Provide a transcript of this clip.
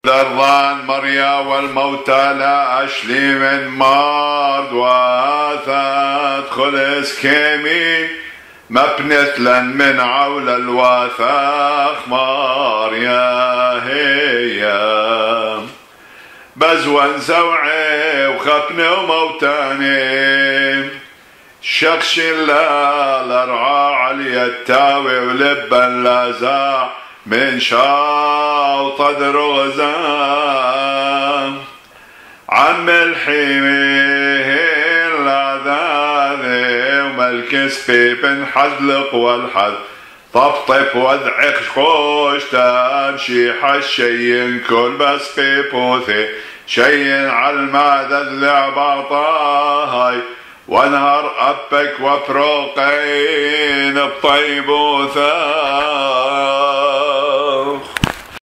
ذران مريا والموتى لا أشلي من مرض واثات خلص كيمين مبنثلا من عول الواثاخ مريا هي بزوان زوعي وخبني وموتاني شخش لا لرعا علي التاوي ولبا لازع من شاوط درغزان عم الحميه العذاذي وملك سبيب حزلق والحد طبطب وادعق خوش تمشي حشين كل بس بيبوثي شين عالمادة اللعباطاي وانهر أبك وفروقين بطيبوثاي